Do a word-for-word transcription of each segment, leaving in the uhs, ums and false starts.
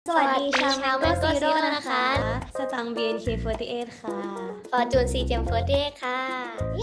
สวัสดีชาว Mango Mango Zero Zero นะคะสตังค์ บี เอ็น เค สี่สิบแปด ค่ะฟอร์จูน ซี เจ เอ็ม สี่สิบแปด ค่ะ เย้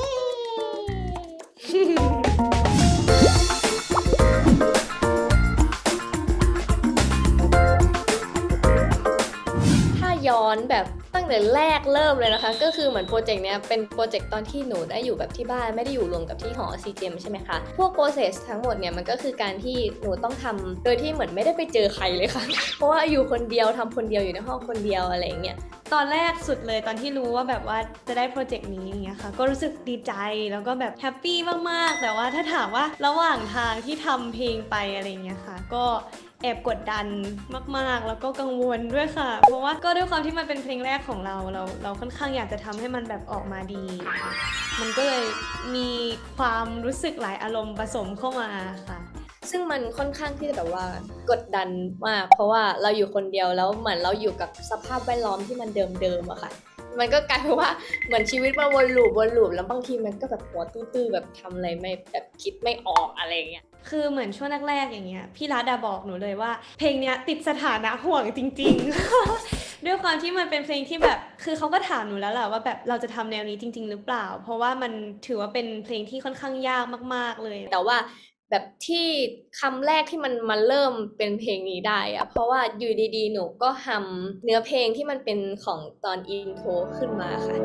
ถ้าย้อนแบบตั้งแต่แรกเริ่มเลยนะคะก็คือเหมือนโปรเจกต์เนี้ยเป็นโปรเจกต์ตอนที่หนูได้อยู่แบบที่บ้านไม่ได้อยู่รวมกับที่หอ ซี เจ เอ็ม ใช่ไหมคะพวก process ทั้งหมดเนี่ยมันก็คือการที่หนูต้องทำโดยที่เหมือนไม่ได้ไปเจอใครเลยค่ะ เพราะว่าอยู่คนเดียวทำคนเดียวอยู่ในห้องคนเดียวอะไรอย่างเงี้ยตอนแรกสุดเลยตอนที่รู้ว่าแบบว่าจะได้โปรเจกต์นี้อย่างเงี้ยค่ะก็รู้สึกดีใจแล้วก็แบบแฮปปี้มากๆแต่ว่าถ้าถามว่าระหว่างทางที่ทำเพลงไปอะไรเงี้ยค่ะก็แอบกดดันมากๆแล้วก็กังวลด้วยค่ะเพราะว่าก็ด้วยความที่มันเป็นเพลงแรกของเราเราเราค่อนข้างอยากจะทำให้มันแบบออกมาดีมันก็เลยมีความรู้สึกหลายอารมณ์ผสมเข้ามาค่ะซึ่งมันค่อนข้างที่จะแบบว่ากดดันมากเพราะว่าเราอยู่คนเดียวแล้วเหมือนเราอยู่กับสภาพแวดล้อมที่มันเดิมๆอะค่ะมันก็กลายเป็นว่าเหมือนชีวิตมันวนลูปวนลูปแล้วบางทีมันก็แบบหัวตื้อๆแบบทำอะไรไม่แบบคิดไม่ออกอะไรเงี้ยคือเหมือนช่วงแรกๆอย่างเงี้ยพี่รัตอะบอกหนูเลยว่าเพลงเนี้ยติดสถานะห่วงจริงๆ ด้วยความที่มันเป็นเพลงที่แบบคือเขาก็ถามหนูแล้วแหละว่าแบบเราจะทำแนวนี้จริงๆหรือเปล่าเพราะว่ามันถือว่าเป็นเพลงที่ค่อนข้างยากมากๆเลยแต่ว่าแบบที่คำแรกที่มันมาเริ่มเป็นเพลงนี้ได้อะเพราะว่าอยู่ดีๆหนูก็ทำเนื้อเพลงที่มันเป็นของตอนอินโทรขึ้นมาค่ะ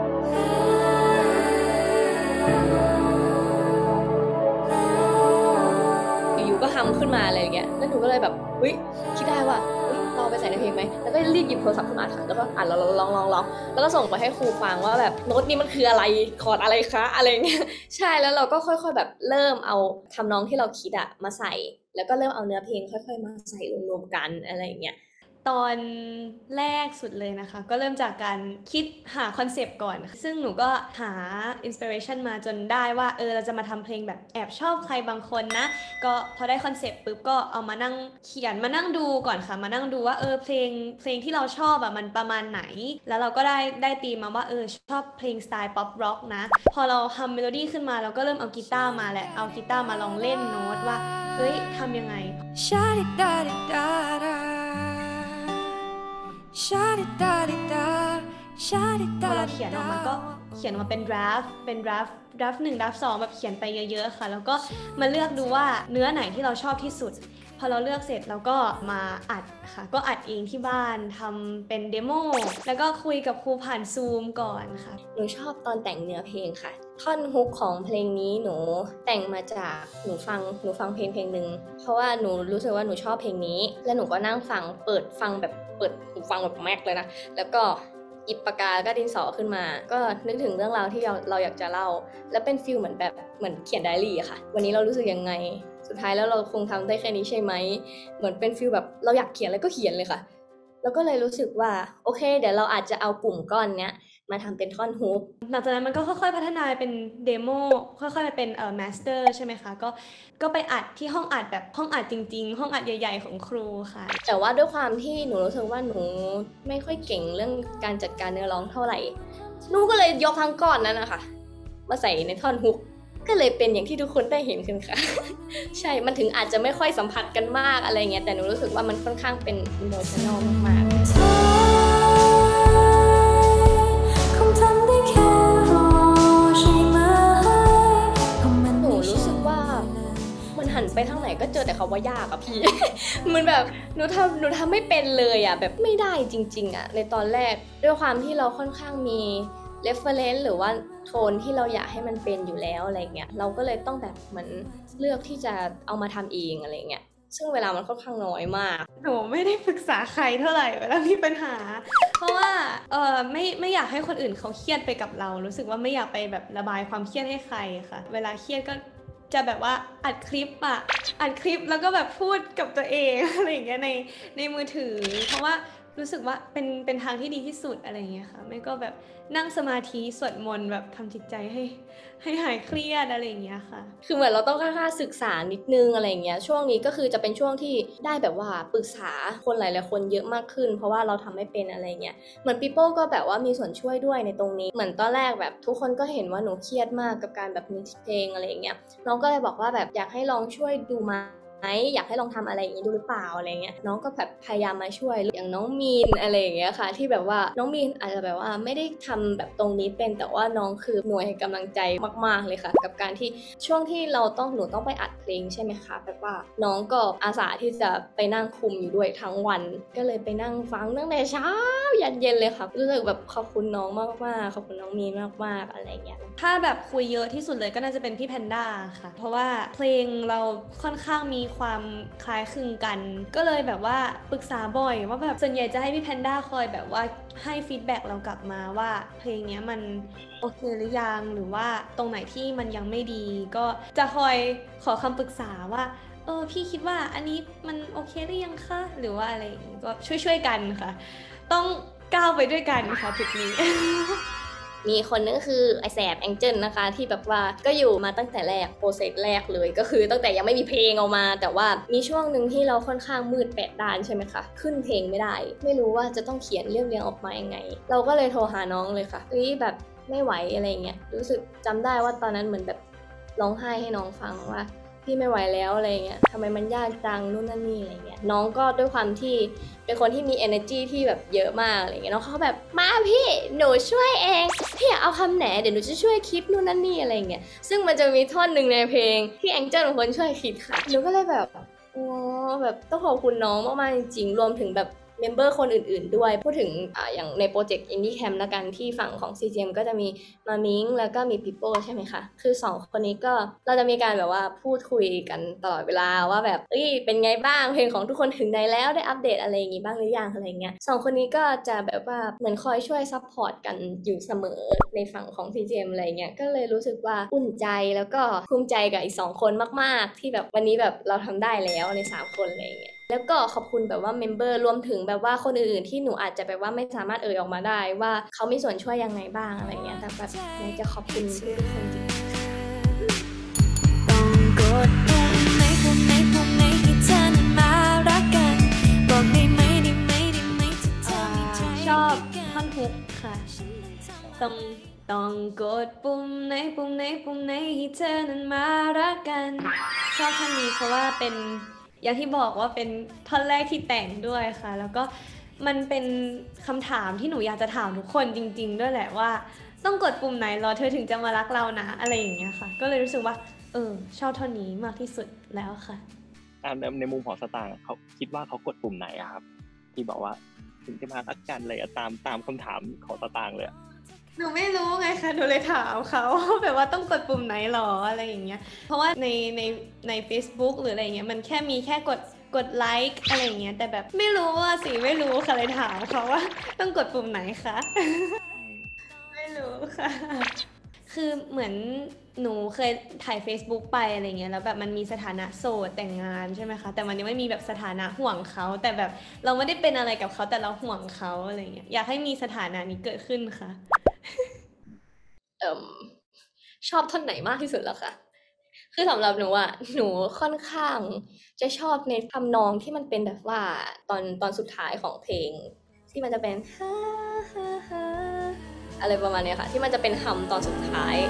อยู่ๆก็ทำขึ้นมาอะไรอย่างเงี้ยแล้วหนูก็เลยแบบเฮ้ยคิดได้ว่าเฮ้ยเราไปใส่ในเพลงไหมแล้วก็รีบหยิบโทรศัพท์ขึ้นมาค่ะแล้วก็อ่านลองลองลองลองแล้วก็ส่งไปให้ครูฟังว่าแบบโน้ตนี้มันคืออะไรคอร์ดอะไรคะอะไรเงี้ยใช่แล้วเราก็ค่อยๆแบบเริ่มเอาทำนองที่เราคิดอะมาใส่แล้วก็เริ่มเอาเนื้อเพลงค่อยๆมาใส่รวมๆกันอะไรอย่างเงี้ยตอนแรกสุดเลยนะคะก็เริ่มจากการคิดหาคอนเซปต์ก่อนซึ่งหนูก็หาอินสปิเรชันมาจนได้ว่าเออเราจะมาทำเพลงแบบแอบชอบใครบางคนนะก็พอได้คอนเซปต์ปุ๊บก็เอามานั่งเขียนมานั่งดูก่อนค่ะมานั่งดูว่าเออเพลงเพลงที่เราชอบอะมันประมาณไหนแล้วเราก็ได้ได้ตีมาว่าเออชอบเพลงสไตล์ป๊อปร็อกนะพอเราทำเมโลดี้ขึ้นมาเราก็เริ่มเอากีตาร์มาแหละเอากีตาร์มาลองเล่นโน้ตว่าเฮ้ยทำยังไงชาดิดาดิดาดาชาดิดาดิดาชาดิดาพอเราเขียนออกมาก็เขียนออกมาเป็นดราฟเป็นดราฟดราฟหนึ่งดราฟสองแบบเขียนไปเยอะๆค่ะแล้วก็มาเลือกดูว่าเนื้อไหนที่เราชอบที่สุดพอเราเลือกเสร็จเราก็มาอัดค่ะก็อัดเองที่บ้านทำเป็นเดโมแล้วก็คุยกับครูผ่านซูมก่อนค่ะหนูชอบตอนแต่งเนื้อเพลงค่ะท่อนฮุกของเพลงนี้หนูแต่งมาจากหนูฟังหนูฟังเพลงเพลงหนึ่งเพราะว่าหนูรู้สึกว่าหนูชอบเพลงนี้แล้วหนูก็นั่งฟังเปิดฟังแบบเปิดหูฟังแบบแม็กเลยนะแล้วก็หยิบปากกาก็ดินสอขึ้นมาก็นึกถึงเรื่องราวที่เราเราอยากจะเล่าแล้วเป็นฟีลเหมือนแบบเหมือนเขียนไดอารี่อะค่ะวันนี้เรารู้สึกยังไงสุดท้ายแล้วเราคงทำได้แค่นี้ใช่ไหมเหมือนเป็นฟีลแบบเราอยากเขียนอะไรก็เขียนเลยค่ะแล้วก็เลยรู้สึกว่าโอเคเดี๋ยวเราอาจจะเอากลุ่มก้อนเนี้ยมาทำเป็นท่อนฮุกหลังจากนั้นมันก็ค่อยๆพัฒนาเป็นเดโมค่อยๆไปเป็นเอ่อมาสเตอร์ใช่ไหมคะก็ก็ไปอัดที่ห้องอัดแบบห้องอัดจริงๆห้องอัดใหญ่ๆของครูค่ะแต่ว่าด้วยความที่หนูรู้สึกว่าหนูไม่ค่อยเก่งเรื่องการจัดการเนื้อร้องเท่าไหร่หนูก็เลยยกทั้งก้อนนั้นนะคะมาใส่ในท่อนฮุกก็เลยเป็นอย่างที่ทุกคนได้เห็นกันค่ะ ใช่มันถึงอาจจะไม่ค่อยสัมผัสกันมากอะไรเงี้ยแต่หนูรู้สึกว่ามันค่อนข้างเป็นอิโมชันนอลมากๆหนูรู้สึกว่ามันหันไปทางไหนก็เจอแต่คำว่ายากอะพี่ มันแบบหนูทำหนูทำไม่เป็นเลยอะแบบไม่ได้จริงๆอะในตอนแรกด้วยความที่เราค่อนข้างมี reference หรือว่าโทนที่เราอยากให้มันเป็นอยู่แล้วอะไรเงี้ยเราก็เลยต้องแบบเหมือนเลือกที่จะเอามาทำเองอะไรเงี้ยซึ่งเวลามันค่อนข้างน้อยมากหนูไม่ได้ปรึกษาใครเท่าไหร่เวลามีปัญหาเพราะว่าเออไม่ไม่อยากให้คนอื่นเขาเครียดไปกับเรารู้สึกว่าไม่อยากไปแบบระบายความเครียดให้ใครค่ะเวลาเครียดก็จะแบบว่าอัดคลิปอะอัดคลิปแล้วก็แบบพูดกับตัวเองอะไรอย่างเงี้ยในในมือถือเพราะว่ารู้สึกว่าเป็นเป็นทางที่ดีที่สุดอะไรอย่างเงี้ยค่ะไม่ก็แบบนั่งสมาธิสวดมนต์แบบทำจิตใจให้ให้หายเครียดอะไรอย่างเงี้ยค่ะคือเหมือนเราต้องค่าศึกษานิดนึงอะไรอย่างเงี้ยช่วงนี้ก็คือจะเป็นช่วงที่ได้แบบว่าปรึกษาคนหลายๆคนเยอะมากขึ้นเพราะว่าเราทำไม่เป็นอะไรเงี้ยเหมือนปีโป้ก็แบบว่ามีส่วนช่วยด้วยในตรงนี้เหมือนตอนแรกแบบทุกคนก็เห็นว่าหนูเครียดมากกับการแบบมิกซ์เพลงอะไรอย่างเงี้ยน้องก็เลยบอกว่าแบบอยากให้ลองช่วยดูมาอยากให้ลองทำอะไรอย่างนี้ดูหรือเปล่าอะไรเงี้ยน้องก็แบบพยายามมาช่วยอย่างน้องมีนอะไรอย่างเงี้ยค่ะที่แบบว่าน้องมีนอาจจะแบบว่าไม่ได้ทำแบบตรงนี้เป็นแต่ว่าน้องคือหน่วยกำลังใจมากๆเลยค่ะกับการที่ช่วงที่เราต้องหนูต้องไปอัดเพลงใช่ไหมคะแบบว่าน้องก็อาสาที่จะไปนั่งคุมอยู่ด้วยทั้งวันก็เลยไปนั่งฟังตั้งแต่เช้ายันเย็นเลยค่ะรู้สึกแบบขอบคุณน้องมากๆขอบคุณน้องมีนมากๆอะไรเงี้ยถ้าแบบคุยเยอะที่สุดเลยก็น่าจะเป็นพี่แพนด้าค่ะเพราะว่าเพลงเราค่อนข้างมีความคล้ายคลึงกันก็เลยแบบว่าปรึกษาบ่อยว่าแบบส่วนใหญ่จะให้พี่แพนด้าคอยแบบว่าให้ฟีดแบ็กเรากลับมาว่าเพลงนี้มันโอเคหรือยังหรือว่าตรงไหนที่มันยังไม่ดีก็จะคอยขอคำปรึกษาว่าเออพี่คิดว่าอันนี้มันโอเคหรือยังคะหรือว่าอะไรอย่างงี้ก็ช่วยๆกันค่ะต้องก้าวไปด้วยกันค่ะจุดนี้มีคนนึงคือไอแสบแองเจิลนะคะที่แบบว่าก็อยู่มาตั้งแต่แรกโปรเซสแรกเลยก็คือตั้งแต่ยังไม่มีเพลงออกมาแต่ว่ามีช่วงหนึ่งที่เราค่อนข้างมืดแปดด้านใช่ไหมคะขึ้นเพลงไม่ได้ไม่รู้ว่าจะต้องเขียนเรียบเรียงออกมายังไงเราก็เลยโทรหาน้องเลยค่ะเฮ้ยแบบไม่ไหวอะไรเงี้ยรู้สึกจำได้ว่าตอนนั้นเหมือนแบบร้องไห้ให้น้องฟังว่าพี่ไม่ไหวแล้วอะไรเงี้ยทำไมมันยากจังนู่นนั่นนี่อะไรเงี้ยน้องก็ด้วยความที่เป็นคนที่มี energy ที่แบบเยอะมากอะไรเงี้ยน้องเขาแบบมาพี่หนูช่วยเองพี่อยากเอาคำไหนเดี๋ยวหนูจะช่วยคิดนู่นนั่นนี่อะไรเงี้ยซึ่งมันจะมีท่อนหนึ่งในเพลงที่แองเจิลเป็นคนช่วยคิดค่ะหนูก็เลยแบบโอ้แบบต้องขอบคุณน้องมากๆจริงๆรวมถึงแบบเมมเบอร์คนอื่นๆด้วยพูดถึงอ่าอย่างในโปรเจกต์ Indie Camp ละกันที่ฝั่งของ ซี จี เอ็ม ก็จะมีมามิงแล้วก็มีปิโป้ใช่ไหมคะคือสองคนนี้ก็เราจะมีการแบบว่าพูดคุยกันตลอดเวลาว่าแบบเอ้ยเป็นไงบ้างเพลงของทุกคนถึงไหนแล้วได้อัปเดตอะไรอย่างงี้บ้างหรือยังอะไรเงี้ยสองคนนี้ก็จะแบบว่าเหมือนคอยช่วยซัพพอร์ตกันอยู่เสมอในฝั่งของ ซี จี เอ็ม อะไรเงี้ยก็เลยรู้สึกว่าอุ่นใจแล้วก็ภูมิใจกับอีกสองคนมากๆที่แบบวันนี้แบบเราทำได้แล้วในสามคนอะไรเงี้ยแล้วก็ขอบคุณแบบว่าเมมเบอร์รวมถึงแบบว่าคนอื่นๆที่หนูอาจจะแบบว่าไม่สามารถเอ่ยออกมาได้ว่าเขามีส่วนช่วยยังไงบ้างอะไรเงี้ยแต่แบบอยากจะขอบคุณทุกคนจริงต้องกดปุ่มไหนปุ่มไหนปุ่มไหนให้เธอนั้นมารักกันบอกได้ไหมได้ไหมได้ไหมที่เธอมีใจชอบท่อนฮุกค่ะต้องต้องกดปุ่มไหนปุ่มไหนปุ่มไหนให้เธอนั้นมารักกันชอบท่อนนี้เพราะว่าเป็นอย่างที่บอกว่าเป็นท่อนแรกที่แต่งด้วยค่ะแล้วก็มันเป็นคำถามที่หนูอยากจะถามทุกคนจริงๆด้วยแหละว่าต้องกดปุ่มไหนรอเธอถึงจะมารักเรานะอะไรอย่างเงี้ยค่ะก็เลยรู้สึกว่าเออชอบท่อนนี้มากที่สุดแล้วค่ะในในมุมของสตางค์เขาคิดว่าเขากดปุ่มไหนอะครับที่บอกว่าถึงจะมารักกันเลยตามตามคำถามของสตางค์เลยหนูไม่รู้ไงคะหนูเลยถามเขาแบบว่าต้องกดปุ่มไหนหรออะไรอย่างเงี้ยเพราะว่าในในใน Facebook หรืออะไรเงี้ยมันแค่มีแค่กดกดไลค์อะไรอย่างเงี้ยแต่แบบไม่รู้ว่าสิไม่รู้ค่ะเลยถามเขาว่าต้องกดปุ่มไหนคะ ไม่รู้ค่ะคือเหมือนหนูเคยถ่าย Facebook ไปอะไรเงี้ยแล้วแบบมันมีสถานะโสดแต่งงานใช่ไหมคะแต่มันยังไม่มีแบบสถานะห่วงเขาแต่แบบเราไม่ได้เป็นอะไรกับเขาแต่เราห่วงเขาอะไรเงี้ยอยากให้มีสถานะนี้เกิดขึ้นค่ะเอ่มชอบท่อนไหนมากที่สุดแล้วคะคือสำหรับหนูอะหนูค่อนข้างจะชอบในทำนองที่มันเป็นแบบว่าตอนตอนสุดท้ายของเพลงที่มันจะเป็นฮ่าฮ่าฮ่าอะไรประมาณนี้ค่ะที่มันจะเป็นฮัมตอนสุดท้าย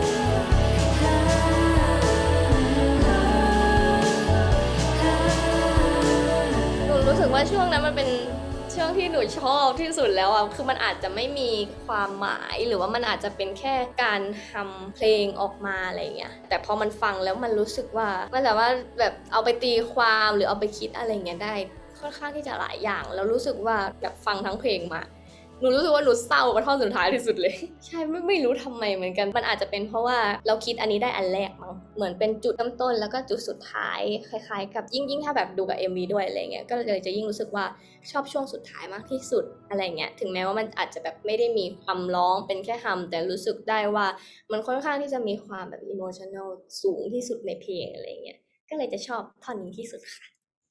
หนูรู้สึกว่าช่วงนั้นมันเป็นช่วงที่หนูชอบที่สุดแล้วอ่ะคือมันอาจจะไม่มีความหมายหรือว่ามันอาจจะเป็นแค่การทำเพลงออกมาอะไรเงี้ยแต่พอมันฟังแล้วมันรู้สึกว่ามันสามารถแบบเอาไปตีความหรือเอาไปคิดอะไรเงี้ยได้ค่อนข้างที่จะหลายอย่างแล้วรู้สึกว่าแบบฟังทั้งเพลงมาหนูรู้สึกว่าหนูเศร้ากับท่อนสุดท้ายที่สุดเลยใช่ไม่ไม่รู้ทำไมเหมือนกันมันอาจจะเป็นเพราะว่าเราคิดอันนี้ได้อันแรกมั้งเหมือนเป็นจุดเริ่มต้นแล้วก็จุดสุดท้ายคล้ายๆกับยิ่งยิ่งถ้าแบบดูกับ เอ็ม วี ด้วยอะไรเงี้ยก็เลยจะยิ่งรู้สึกว่าชอบช่วงสุดท้ายมากที่สุดอะไรเงี้ยถึงแม้ว่ามันอาจจะแบบไม่ได้มีความร้องเป็นแค่ฮัมแต่รู้สึกได้ว่ามันค่อนข้างที่จะมีความแบบ emotional สูงที่สุดในเพลงอะไรเงี้ยก็เลยจะชอบท่อนนี้ที่สุดค่ะ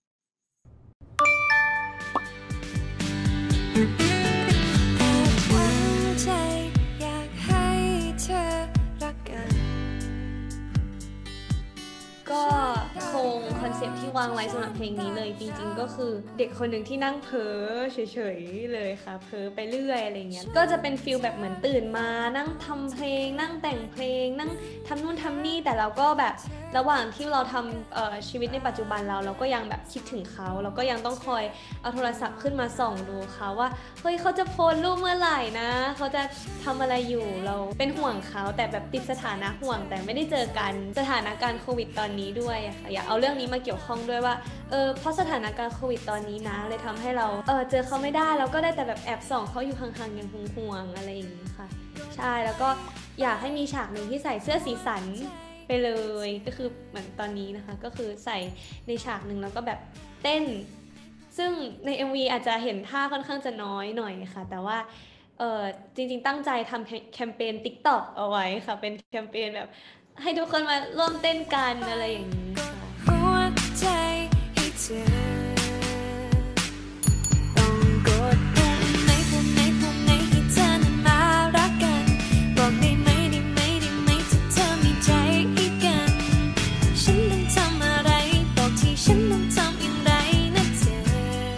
ก็คงคอนเซ็ปต์ที่วางไว้สำหรับเพลงนี้เลยจริงๆก็คือเด็กคนหนึ่งที่นั่งเพ้อเฉยๆเลยค่ะเพ้อไปเรื่อยอะไรเงี้ยก็จะเป็นฟีลแบบเหมือนตื่นมานั่งทำเพลงนั่งแต่งเพลงนั่งทำนู่นทำนี่แต่เราก็แบบระหว่างที่เราทำชีวิตในปัจจุบันเราเราก็ยังแบบคิดถึงเขาเราก็ยังต้องคอยเอาโทรศัพท์ขึ้นมาส่องดูเขาว่าเฮ้ยเขาจะโพสต์รูปเมื่อไหร่นะเขาจะทำอะไรอยู่เราเป็นห่วงเขาแต่แบบติดสถานะห่วงแต่ไม่ได้เจอกันสถานการณ์โควิดตอนนี้ด้วยค่ะอยากเอาเรื่องนี้มาเกี่ยวข้องด้วยว่าเออเพราะสถานการณ์โควิดตอนนี้นะเลยทำให้เราเออเจอเขาไม่ได้เราก็ได้แต่แบบแอบส่องเขาอยู่ห่างๆอย่างห่วงๆอะไรอย่างนี้ค่ะใช่แล้วก็อยากให้มีฉากหนึ่งที่ใส่เสื้อสีสันไปเลยก็คือเหมือนตอนนี้นะคะก็คือใส่ในฉากหนึ่งแล้วก็แบบเต้นซึ่งใน เอ็ม วี อาจจะเห็นท่าค่อนข้างจะน้อยหน่อยค่ะแต่ว่าเออจริงๆตั้งใจทำแคมเปญ TikTok เอาไว้ค่ะเป็นแคมเปญแบบให้ทุกคนมาร่วมเต้นกันอะไรอย่างนี้ค่ะหัวใจให้เธอต้องกดปุ่มไหนปุ่มไหนปุ่มไหนให้เธอนั้นมารักกันบอกได้ไหมได้ไหมได้ไหมถ้าเธอมีใจให้กันฉันต้องทำอะไรบอกที่ฉันต้องทำอย่างไรนะเธอ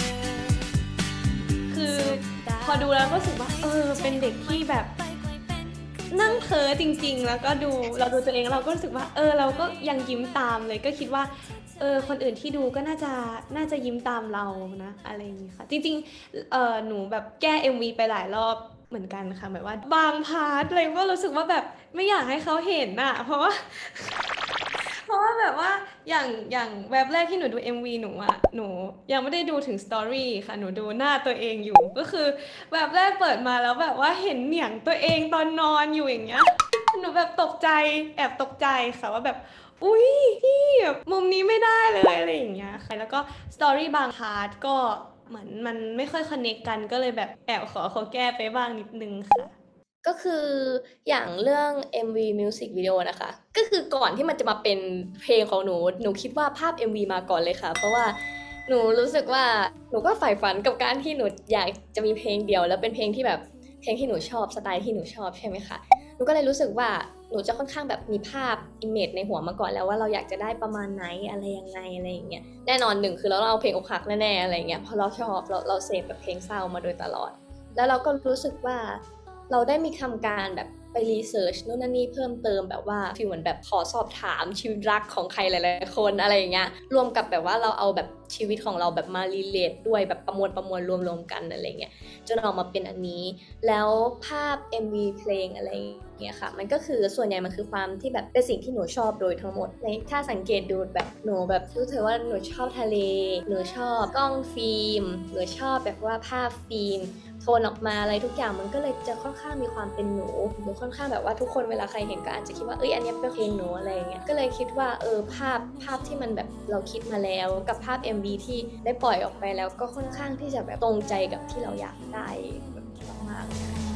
คือพอดูแล้วก็รู้สึกว่าเออเป็นเด็กที่แบบนั่งเพ้อจริงๆแล้วก็ดูเราดูตัวเองเราก็รู้สึกว่าเออเราก็ยังยิ้มตามเลยก็คิดว่าเออคนอื่นที่ดูก็น่าจะน่าจะยิ้มตามเรานะอะไรอย่างนี้ค่ะจริงๆเออหนูแบบแก้ เอ็ม วี ไปหลายรอบเหมือนกันค่ะแบบว่าบางพาร์ทเลยก็รู้สึกว่าแบบไม่อยากให้เขาเห็นอะเพราะว่าเพราะว่าแบบว่าอย่างอย่างแวบแรกที่หนูดู เอ็ม วี หนูอะหนูยังไม่ได้ดูถึงสตอรี่ค่ะหนูดูหน้าตัวเองอยู่ก็คือแบบแรกเปิดมาแล้วแบบว่าเห็นเหนียงตัวเองตอนนอนอยู่อย่างเงี้ยหนูแบบตกใจแอบตกใจค่ะว่าแบบอุ๊ยพี่แบบมุมนี้ไม่ได้เลยอะไรอย่างเงี้ยค่ะแล้วก็สตอรี่บางพาร์ทก็เหมือนมันไม่ค่อยคอนเนคกันก็เลยแบบแอบขอเขาแก้ไปบ้างนิดนึงค่ะก็คืออย่างเรื่อง เอ็ม วี Music Video นะคะก็คือก่อนที่มันจะมาเป็นเพลงของหนูหนูคิดว่าภาพ เอ็ม วี มาก่อนเลยค่ะเพราะว่าหนูรู้สึกว่าหนูก็ใฝ่ฝันกับการที่หนูอยากจะมีเพลงเดียวแล้วเป็นเพลงที่แบบเพลงที่หนูชอบสไตล์ที่หนูชอบใช่ไหมคะหนูก็เลยรู้สึกว่าหนูจะค่อนข้างแบบมีภาพ image ในหัวมาก่อนแล้วว่าเราอยากจะได้ประมาณไหนอะไรยังไงอะไรอย่างเงี้ยแน่นอนหนึ่งคือเราเอาเพลงอกหักแน่ๆอะไรเงี้ยเพราะเราชอบเราเราเสพแบบเพลงเศร้ามาโดยตลอดแล้วเราก็รู้สึกว่าเราได้มีทำการแบบไปรีเสิร์ชนู่นนั่นนี่เพิ่มเติมแบบว่าฟีลเหมือนแบบขอสอบถามชีวิตรักของใครหลายๆคนอะไรอย่างเงี้ยรวมกับแบบว่าเราเอาแบบชีวิตของเราแบบมารีเลทด้วยแบบประมวลประมวลรวมๆกันอะไรเงี้ยจนออกมาเป็นอันนี้แล้วภาพ เอ็ม วี เพลงอะไรอย่างเงี้ยค่ะมันก็คือส่วนใหญ่มันคือความที่แบบเป็นสิ่งที่หนูชอบโดยทั้งหมดในถ้าสังเกตดูแบบหนูแบบรู้สึกว่าหนูชอบทะเลหนูชอบกล้องฟิล์มหนูชอบแบบว่าภาพฟิล์มโทนออกมาอะไรทุกอย่างมันก็เลยจะค่อนข้างมีความเป็นหนูหนูค่อนข้างแบบว่าทุกคนเวลาใครเห็นก็อาจจะคิดว่าเอ้ยอันนี้เป็นเพลงหนูอะไรอย่างเงี้ยก็เลยคิดว่าเออภาพภาพที่มันแบบเราคิดมาแล้วกับภาพ เอ็ม วี ที่ได้ปล่อยออกไปแล้วก็ค่อนข้างที่จะแบบตรงใจกับที่เราอยากได้แบบมากๆ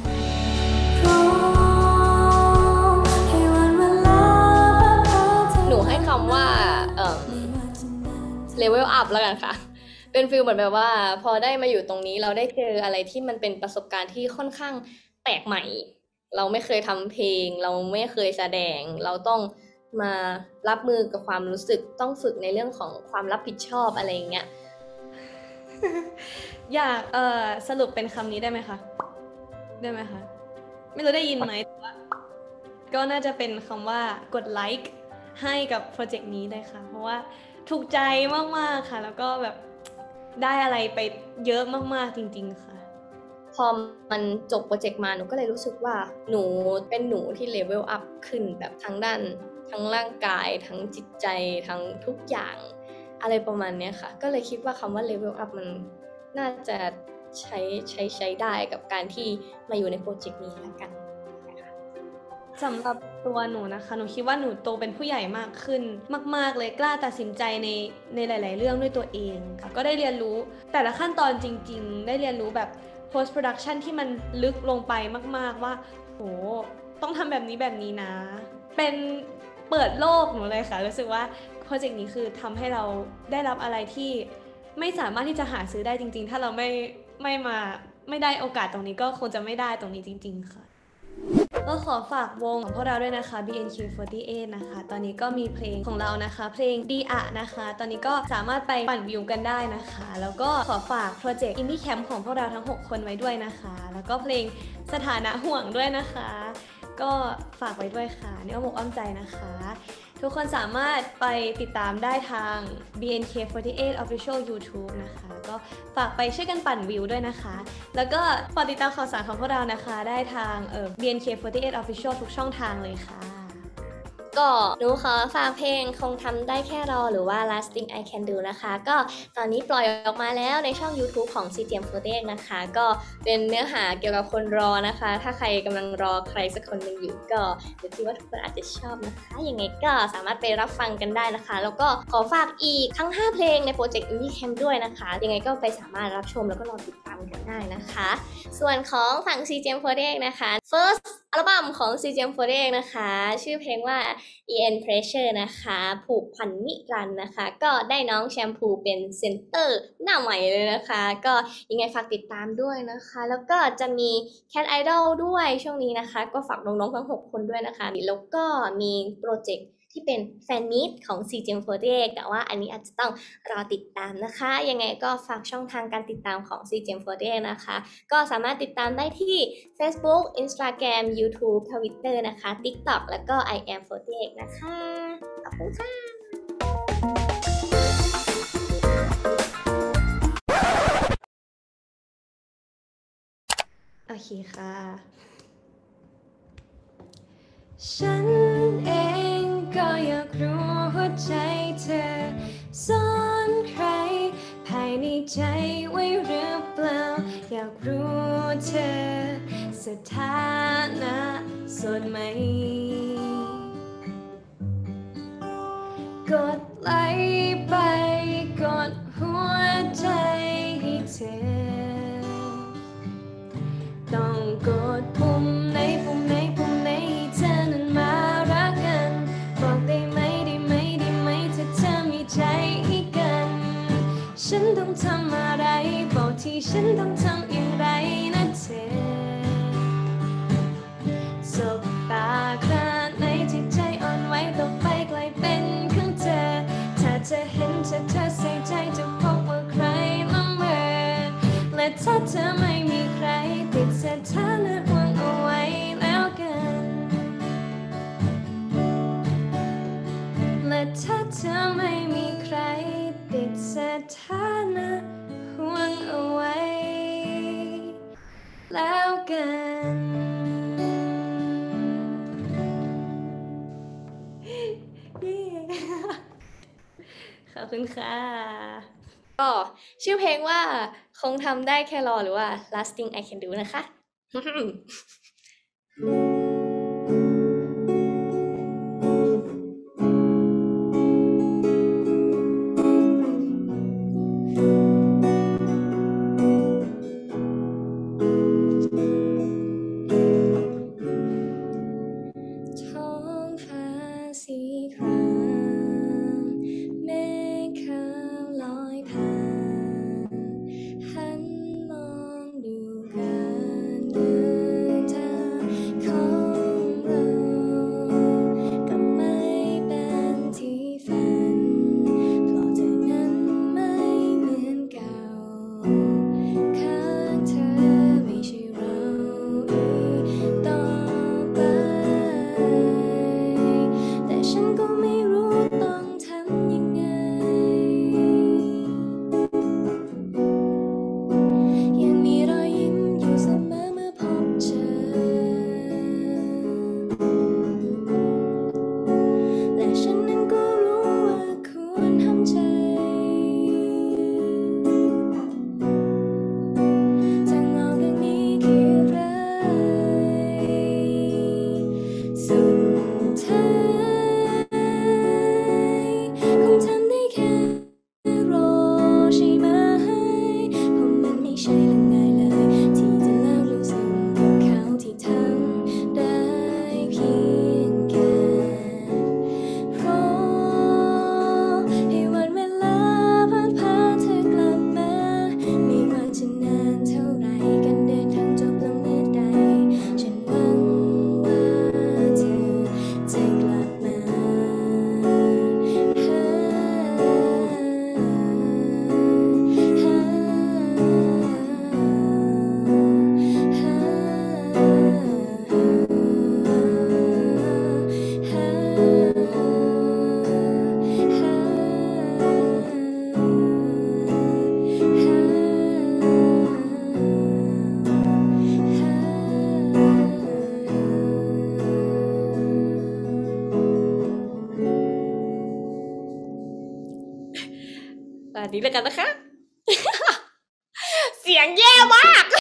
หนูให้คำว่าเอ่อ level up แล้วกันค่ะเป็นฟีลเหมือนแบบว่าพอได้มาอยู่ตรงนี้เราได้เจออะไรที่มันเป็นประสบการณ์ที่ค่อนข้างแปลกใหม่เราไม่เคยทำเพลงเราไม่เคยแสดงเราต้องมารับมือกับความรู้สึกต้องฝึกในเรื่องของความรับผิดชอบอะไรอย่างเงี้ยอยากเอ่อสรุปเป็นคำนี้ได้ไหมคะได้ไหมคะไม่รู้ได้ยินไหมแต่ว่าก็น่าจะเป็นคำว่ากดไลค์ให้กับโปรเจกต์นี้เลยค่ะเพราะว่าถูกใจมากๆค่ะแล้วก็แบบได้อะไรไปเยอะมากๆจริงๆค่ะพอมันจบโปรเจกต์มาหนูก็เลยรู้สึกว่าหนูเป็นหนูที่เลเวลอัพขึ้นแบบทั้งด้านทั้งร่างกายทั้งจิตใจทั้งทุกอย่างอะไรประมาณนี้ค่ะก็เลยคิดว่าคำว่าเลเวลอัพมันน่าจะใช้ใช้ใช้ได้กับการที่มาอยู่ในโปรเจกต์นี้แล้วกันสำหรับตัวหนูนะคะหนูคิดว่าหนูโตเป็นผู้ใหญ่มากขึ้นมากๆเลยกล้าตัดสินใจในในหลายๆเรื่องด้วยตัวเองค่ะก็ได้เรียนรู้แต่ละขั้นตอนจริงๆได้เรียนรู้แบบ post production ที่มันลึกลงไปมากๆว่าโหต้องทำแบบนี้แบบนี้นะเป็นเปิดโลกหนูเลยค่ะรู้สึกว่าโปรเจกต์นี้คือทำให้เราได้รับอะไรที่ไม่สามารถที่จะหาซื้อได้จริงๆถ้าเราไม่ไม่มาไม่ได้โอกาสตรงนี้ก็คงจะไม่ได้ตรงนี้จริงๆค่ะก็ขอฝากวงของพวกเราด้วยนะคะ บี เอ็น คิว สี่สิบแปด นะคะตอนนี้ก็มีเพลงของเรานะคะเพลงดีอะนะคะตอนนี้ก็สามารถไปปั่นวิวกันได้นะคะแล้วก็ขอฝากโปรเจกต์ Indie Camp ของพวกเราทั้งหกคนไว้ด้วยนะคะแล้วก็เพลงสถานะห่วงด้วยนะคะก็ฝากไว้ด้วยค่ะนี่อ้อมอกอ้อมใจนะคะทุกคนสามารถไปติดตามได้ทาง บี เอ็น เค ฟอร์ตี้เอท Official YouTube นะคะก็ฝากไปช่วยกันปั่นวิวด้วยนะคะแล้วก็ฝากติดตามข่าวสารของพวกเรานะคะได้ทางเอ่อ บี เอ็น เค ฟอร์ตี้เอท Official ทุกช่องทางเลยค่ะก็หนูขอฝากเพลงคงทำได้แค่รอหรือว่า Last Thing I Can Do นะคะก็ตอนนี้ปล่อยออกมาแล้วในช่อง YouTube ของ ซี จี เอ็ม ฟอร์ตี้เอท นะคะก็เป็นเนื้อหาเกี่ยวกับคนรอนะคะถ้าใครกำลังรอใครสักคนหนึ่งอยู่ก็เดี๋ยวคิดว่าทุกคนอาจจะชอบนะคะยังไงก็สามารถไปรับฟังกันได้นะคะแล้วก็ขอฝากอีกทั้งห้าเพลงในโปรเจกต์ Indie Camp ด้วยนะคะยังไงก็ไปสามารถรับชมแล้วก็รอติดตามกันได้นะคะส่วนของฝั่ง ซี จี เอ็ม ฟอร์ตี้เอท นะคะ First อัลบั้มของ ซี จี เอ็ม ฟอร์ตี้เอท นะคะชื่อเพลงว่า อี เอ็น Pressure นะคะผูกพันนิรันดร์นะคะก็ได้น้องแชมพูเป็นเซนเตอร์หน้าใหม่เลยนะคะก็ยังไงฝากติดตามด้วยนะคะแล้วก็จะมี Cat Idol ด้วยช่วงนี้นะคะก็ฝากน้องๆทั้งหกคนด้วยนะคะแล้วก็มีโปรเจกต์ที่เป็นแฟนมีตของ ซี จี เอ็ม ฟอร์ตี้เอท แต่ว่าอันนี้อาจจะต้องรอติดตามนะคะยังไงก็ฝากช่องทางการติดตามของ ซี จี เอ็ม ฟอร์ตี้เอท นะคะก็สามารถติดตามได้ที่ Facebook Instagram YouTube Twitter นะคะ TikTok แล้วก็ I am ฟอร์ตี้เอท นะคะขอบคุณค่ะโอเคค่ะฉันเองก็อยากรู้หัวใจเธอซ่อนใครภายในใจไว้หรือเปล่าอยากรู้เธอสถานะโสดไหมกดไลค์ไปกดหัวใจให้เธอต้องกดปุ่มไหนปุ่มไหนปุ่มไหนให้เธอนั้นมารักกันบอกได้ไหมได้ไหมได้ไหมถ้าเธอมีใจให้กันฉันต้องทำอะไรบอกที่ฉันต้องทำอย่างไรนะเธอสบตาขนาดไหนที่ใจอ่อนไหวตกไปกลายเป็นของเธอถ้าเธอเห็นถ้าเธอใส่ใจจะพบว่าใครละเมอและถ้าเธอไม่มีใครติดสถานะห่วงเอาไว้แล้วกันและถ้าเธอไม่มีใครติดสถานะห่วงเอาไว้แล้วกันขอบคุณค่ะก็ชื่อเพลงว่าคงทำได้แค่รอหรือว่า Last Thing I Can Do นะคะ ท้องฟ้าสีครามเมฆขาวลอยผ่านหันมองดูการเดินทางของมาณนี้แล้วกันนะคะ เสียงแย่มาก